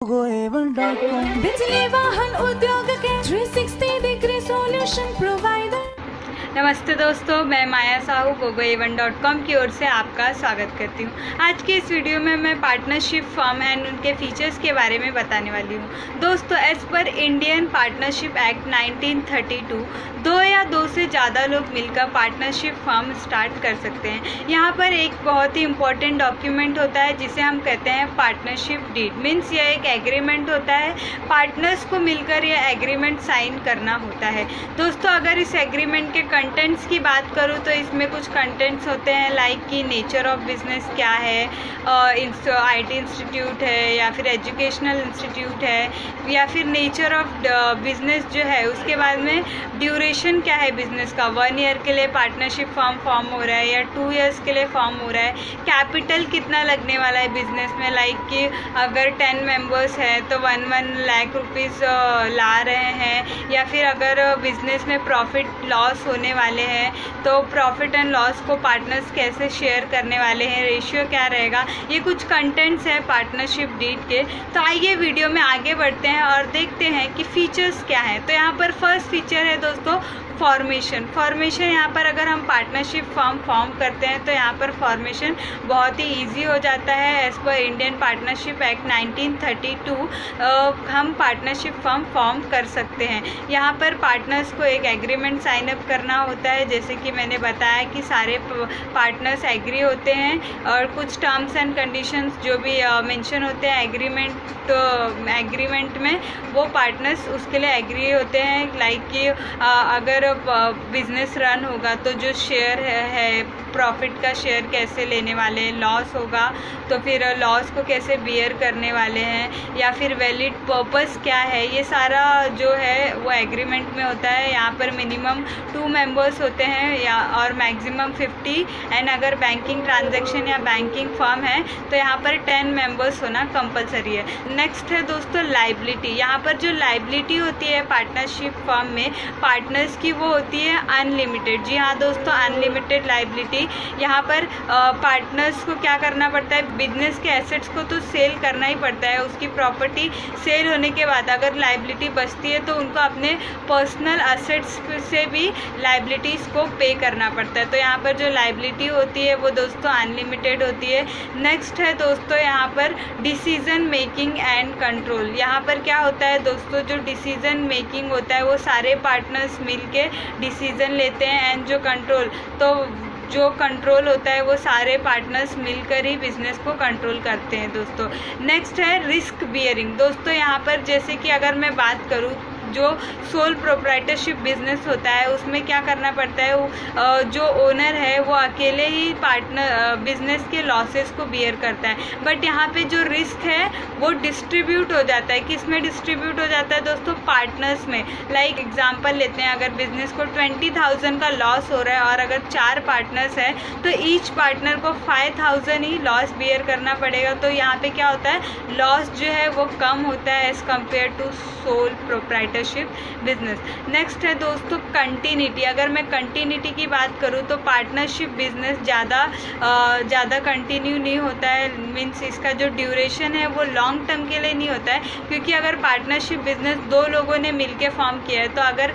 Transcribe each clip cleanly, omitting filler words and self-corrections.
gogoavan.com बिजली वाहन उद्योग के 360 डिग्री सॉल्यूशन प्रोवाइडर। नमस्ते दोस्तों, मैं माया साहू gogoavan.com की ओर से आपका स्वागत करती हूँ। आज के इस वीडियो में मैं पार्टनरशिप फर्म एंड उनके फीचर्स के बारे में बताने वाली हूँ। दोस्तों, as per Indian partnership act 1932 दो या दो से ज़्यादा लोग मिलकर पार्टनरशिप फर्म स्टार्ट कर सकते हैं। यहाँ पर एक बहुत ही इम्पोर्टेंट डॉक्यूमेंट होता है जिसे हम कहते हैं पार्टनरशिप डीड। मीन्स यह एक एग्रीमेंट होता है, पार्टनर्स को मिलकर यह एग्रीमेंट साइन करना होता है। दोस्तों, अगर इस एग्रीमेंट के कंटेंट्स की बात करूँ तो इसमें कुछ कंटेंट्स होते हैं लाइक कि नेचर ऑफ बिजनेस क्या है, IT इंस्टीट्यूट है या फिर एजुकेशनल इंस्टीट्यूट है, या फिर नेचर ऑफ बिजनेस जो है, उसके बाद में ड्यूरेशन क्या है बिजनेस का, 1 ईयर के लिए पार्टनरशिप फॉर्म हो रहा है या 2 इयर्स के लिए फॉर्म हो रहा है, कैपिटल कितना लगने वाला है बिजनेस में, लाइक कि अगर 10 मेंबर्स हैं तो 1 लाख रुपीज़ ला रहे हैं, या फिर अगर बिजनेस में प्रॉफिट लॉस होने वाले हैं तो प्रॉफिट एंड लॉस को पार्टनर्स कैसे शेयर करने वाले हैं, रेशियो क्या रहेगा, ये कुछ कंटेंट्स हैं पार्टनरशिप डीड के। तो आइए वीडियो में आगे बढ़ते हैं और देखते हैं कि फीचर्स क्या हैं। तो यहाँ पर फर्स्ट फीचर है दोस्तों फॉर्मेशन। यहाँ पर अगर हम पार्टनरशिप फॉर्म करते हैं तो यहाँ पर फॉर्मेशन बहुत ही इजी हो जाता है। As per Indian partnership act 1932 हम पार्टनरशिप फॉर्म कर सकते हैं। यहाँ पर पार्टनर्स को एक एग्रीमेंट साइन अप करना होता है, जैसे कि मैंने बताया कि सारे पार्टनर्स एग्री होते हैं और कुछ टर्म्स एंड कंडीशंस जो भी मेंशन होते हैं एग्रीमेंट में, वो पार्टनर्स उसके लिए एग्री होते हैं। लाइक कि अगर बिजनेस रन होगा तो जो शेयर है प्रॉफिट का शेयर कैसे लेने वाले हैं, लॉस होगा तो फिर लॉस को कैसे बियर करने वाले हैं, या फिर वैलिड पर्पस क्या है, ये सारा जो है वो एग्रीमेंट में होता है। यहाँ पर मिनिमम 2 मेंबर्स होते हैं या और मैक्सिमम 50, एंड अगर बैंकिंग ट्रांजैक्शन या बैंकिंग फर्म है तो यहाँ पर 10 मेंबर्स होना कंपलसरी है। नेक्स्ट है दोस्तों लाइबिलिटी। यहाँ पर जो लाइबिलिटी होती है पार्टनरशिप फर्म में पार्टनर्स की, वो होती है अनलिमिटेड। जी हाँ दोस्तों, अनलिमिटेड लाइबिलिटी। यहाँ पर पार्टनर्स को क्या करना पड़ता है, बिजनेस के एसेट्स को तो सेल करना ही पड़ता है। उसकी प्रॉपर्टी सेल होने के बाद अगर लाइबिलिटी बचती है तो उनको अपने पर्सनल एसेट्स से भी लाइबिलिटीज़ को पे करना पड़ता है। तो यहाँ पर जो लाइबिलिटी होती है वो दोस्तों अनलिमिटेड होती है। नेक्स्ट है दोस्तों यहाँ पर डिसीजन मेकिंग एंड कंट्रोल। यहाँ पर क्या होता है दोस्तों, जो डिसीजन मेकिंग होता है वो सारे पार्टनर्स मिलके डिसीजन लेते हैं, एंड जो कंट्रोल होता है वो सारे पार्टनर्स मिलकर ही बिजनेस को कंट्रोल करते हैं दोस्तों। नेक्स्ट है रिस्क बियरिंग। दोस्तों यहाँ पर जैसे कि अगर मैं बात करूँ, जो सोल प्रोप्राइटरशिप बिजनेस होता है उसमें क्या करना पड़ता है, जो ओनर है वो अकेले ही बिजनेस के लॉसेस को बियर करता है। बट यहाँ पे जो रिस्क है वो डिस्ट्रीब्यूट हो जाता है। किस में डिस्ट्रीब्यूट हो जाता है दोस्तों, पार्टनर्स में। लाइक एग्जांपल लेते हैं, अगर बिजनेस को 20,000 का लॉस हो रहा है और अगर 4 पार्टनर्स हैं तो ईच पार्टनर को 5,000 ही लॉस बियर करना पड़ेगा। तो यहाँ पे क्या होता है, लॉस जो है वो कम होता है as compare to sole proprietorship business. Next है दोस्तों कंटिन्यूटी। अगर मैं कंटिन्यूटी की बात करूँ तो पार्टनरशिप बिजनेस ज़्यादा कंटिन्यू नहीं होता है। मीन्स इसका जो ड्यूरेशन है वो लॉन्ग टर्म के लिए नहीं होता है, क्योंकि अगर पार्टनरशिप बिजनेस 2 लोगों ने मिलके फॉर्म किया है तो अगर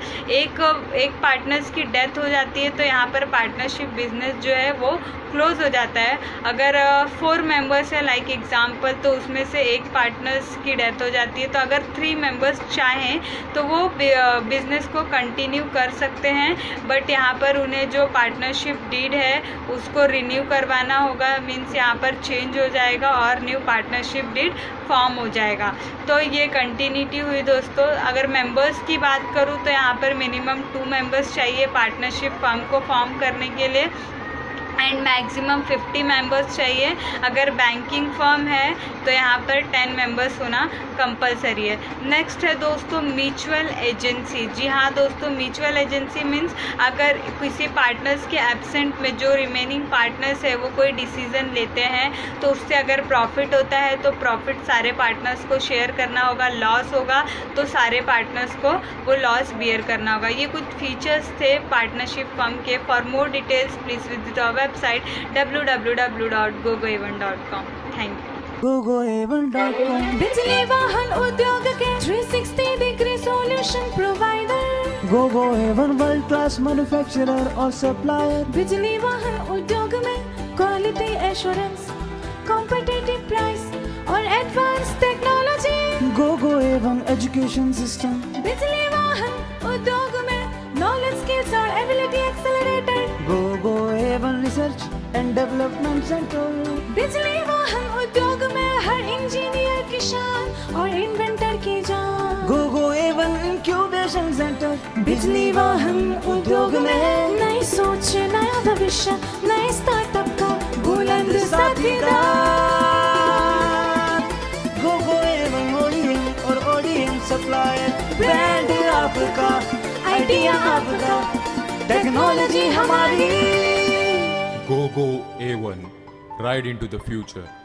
एक पार्टनर्स की डेथ हो जाती है तो यहाँ पर पार्टनरशिप बिजनेस जो है वो क्लोज हो जाता है। अगर 4 मेंबर्स है लाइक एग्जांपल, तो उसमें से एक पार्टनर्स की डेथ हो जाती है, तो अगर 3 मेंबर्स चाहें तो वो बिजनेस को कंटिन्यू कर सकते हैं। बट यहाँ पर उन्हें जो पार्टनरशिप डीड है उसको रिन्यू करवाना होगा। मीन्स यहाँ पर चेंज हो जाएगा और न्यू पार्टनरशिप डीड फॉर्म हो जाएगा। तो ये कंटिन्यूटी हुई दोस्तों। अगर मेंबर्स की बात करूँ तो यहाँ पर मिनिमम 2 मेंबर्स चाहिए पार्टनरशिप फर्म को फॉर्म करने के लिए, एंड मैक्सिमम 50 मेंबर्स चाहिए। अगर बैंकिंग फर्म है तो यहाँ पर 10 मेंबर्स होना कंपलसरी है। नेक्स्ट है दोस्तों म्यूचुअल एजेंसी। जी हाँ दोस्तों, म्यूचुअल एजेंसी मीन्स अगर किसी पार्टनर्स के एब्सेंट में जो रिमेनिंग पार्टनर्स है वो कोई डिसीजन लेते हैं तो उससे अगर प्रॉफिट होता है तो प्रॉफिट सारे पार्टनर्स को शेयर करना होगा, लॉस होगा तो सारे पार्टनर्स को वो लॉस बियर करना होगा। ये कुछ फीचर्स थे पार्टनरशिप फर्म के। For more details please visit our website www.gogoavan.com. Thank you. gogoavan.com। बिजली वाहन उद्योग के 360 degree solution provider. gogoavan world class manufacturer और सप्लायर। बिजली वाहन उद्योग में क्वालिटी एश्योरेंस, कॉम्पिटिटिव प्राइस और advance technology. gogoavan education system. बिजली वाहन उद्योग में नॉलेज, स्किल्स और ability accelerator. gogoavan research and development centre. बिजली वाहन उद्योग में हर इंजीनियर की शान और इन्वेंटर की जान। gogoavan incubation centre. बिजली वाहन उद्योग में नई सोच, नया भविष्य, नए स्टार्टअप का बुलंद साथीदार। gogoavan ODM और ODM सप्लायर। ब्रांड आपका, आइडिया आपका, टेक्नोलॉजी हमारी। Go A1. Ride into the future.